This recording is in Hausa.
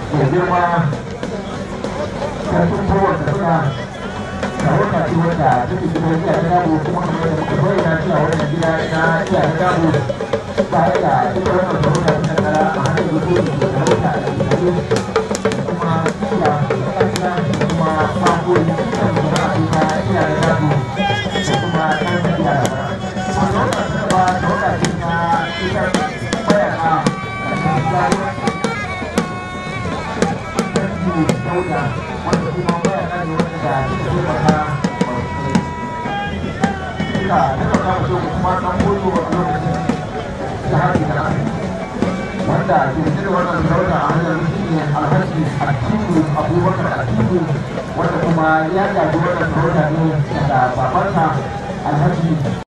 mai girma karfin kowace suna da wata ce wanda take gidan iya ta dabo kuma kamar da muka bayyana cewa wannan gida na iya ta dabo ba da ita wannan sarauta ta kankara a hannun gudu da sarauta da gidaje kuma iya da kuma fakori da kuma afirka iya ta dabo da kuma karfin iya da bara wanda wata sarrafa sarauta ce na ita bayana da kuma dauda wanda kuma bayana ne wanda da suka taimaka suka taimaka mutum kuma ɗan koyo a lokacin da haɗi da haɗi wanda ke da wannan sarauta a hannun shi ne alhaji atiku abubakar atiku wanda kuma ya gaji wannan sarauta ne daga babansa alhaji